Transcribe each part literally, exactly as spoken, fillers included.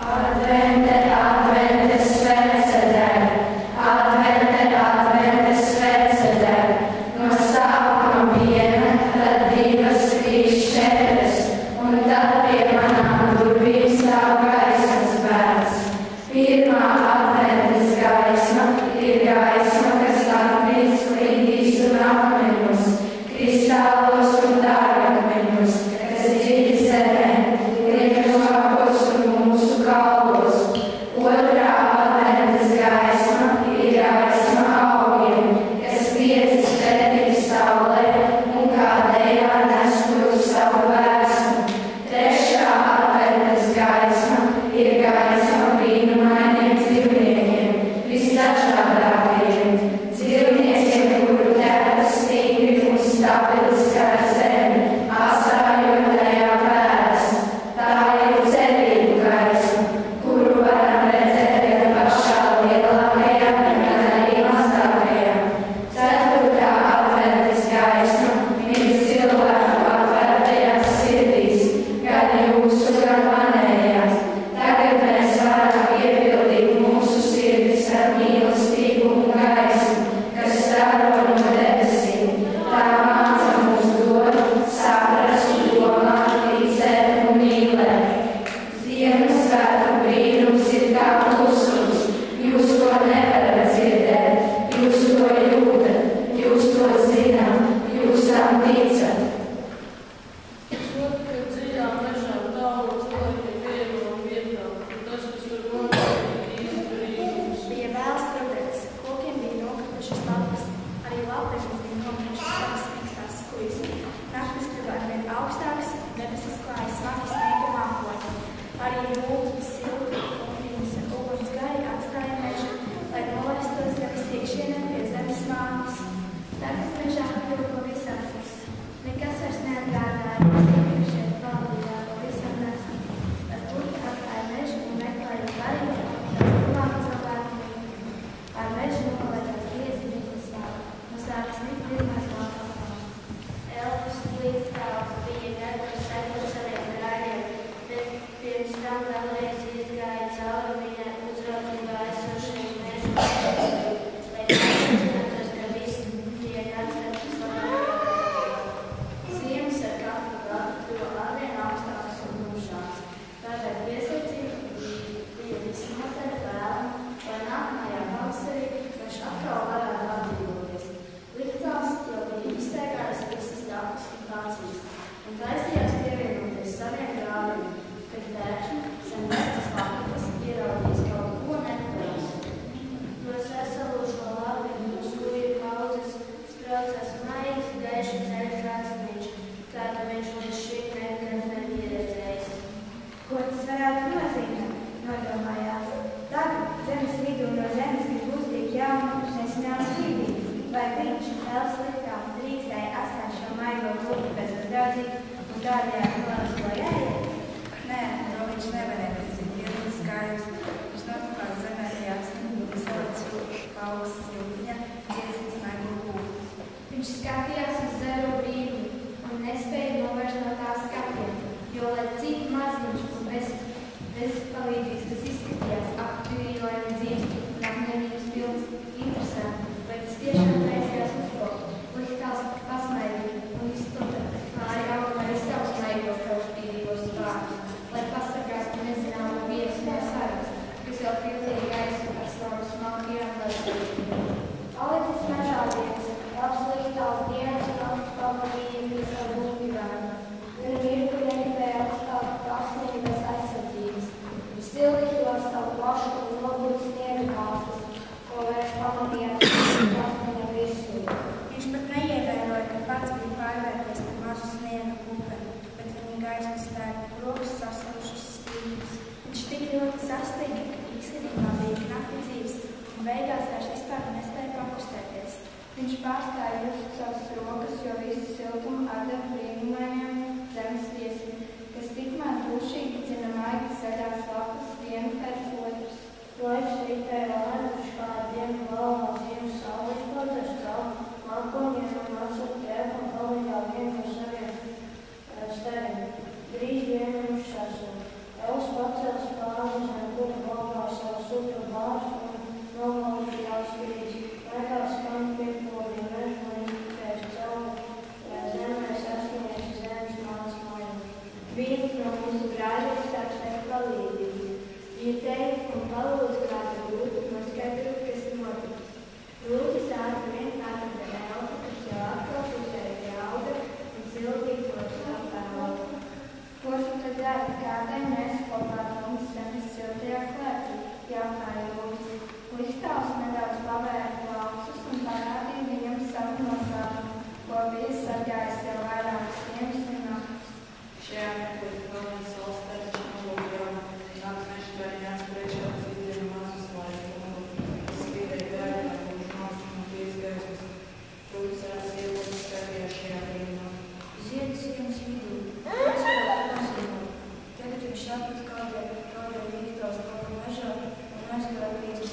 Drīz dienu uz šašanu. Elus pacels pāri zem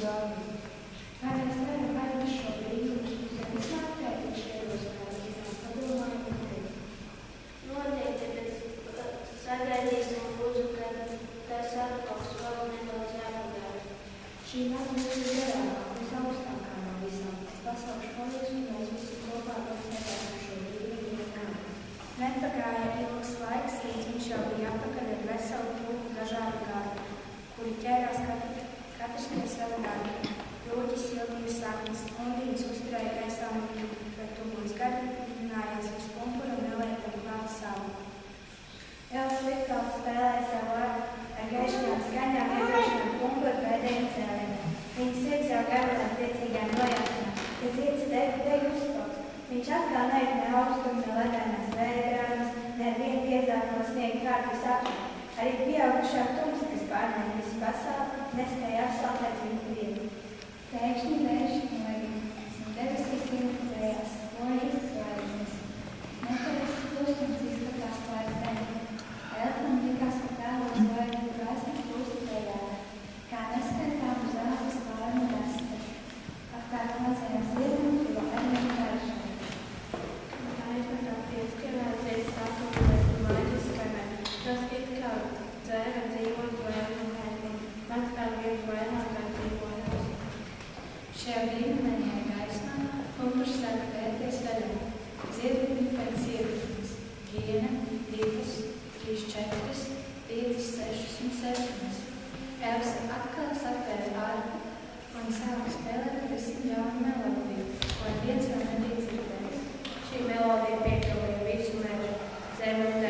zvaigzni. Vai mēs nevaram aizvest šo brīnumu, ja mēs nāktēti šajos brīnumos, padomājam un teikt? Noteikti, bet sagaidīsim lūdzu, kad tas atklāks vēl nedaudz jāpadara. Šī nakta mums ir garākā, mums augstākā no visām. Es pasaukšu palīdzu, un mēs visi kopā paspētāsim šo brīnumu vienkārši. Nepagāja ilgs laiks, līdz viņš jau bija apakaļ ar veselu pulku dažādu gādu, kuri ķērās katru, katrs pie sava darba. Ļoķis sildīja saknes, undīnas uzturēja gaisā mīļu, bet uguns gardinājās uz pumpura un nelēkam klāt savu. Vēl sliktals spēlēja savu ar gaišņām skaņām iedrošinām pumpura pēdējiem cēlēm. Viņa sirds jau garlēm priecīgām nojāsnām, ka sirds tevi tevi uzpauc. Viņš atkal neiet ne augstumu, ne ledēnās vējgrāmas, ne ar vienu piezāku no sniega kārtu sapņu. Arī pieaugušā tums, kas pārnēja visu pasauli, nespēja apsaltēt viņu prieku. Pēkšņi vējš noirījās, un debesīs iemudzējās, loja izsvaigznes. Neparasts klusums izskatās pār zemi. Elfam likās, ka tēlos zvaigžņu gaisma kļūst vējāka, kā neskaitām uz ādas pārnu rasta. Apkārt mazajām zirgām kļuva arvien garšāk. Tā ir pat pieskarāties tāpēc mājas skanē. Tas it kā dzēra dzīvot vairāk kaitī. Mans kā viens vairāk kā dzīvojās. Šajā brīnumainajā gaismā pumpurs sāka vērties vaļā. Zirgi pēc zirgnes. Viena, divas, trīs, četras, piecas, sešas un septiņas. Elsa atkal satvēra ārpu un sāka spēlēt visam jaunu melodiju, ko viens vēl nebija dzirdējis. Šī melodija piekļuvēja visu mežu, zemu